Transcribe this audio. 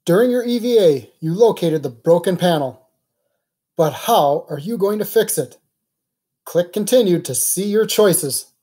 During your EVA, you located the broken panel. But how are you going to fix it? Click Continue to see your choices.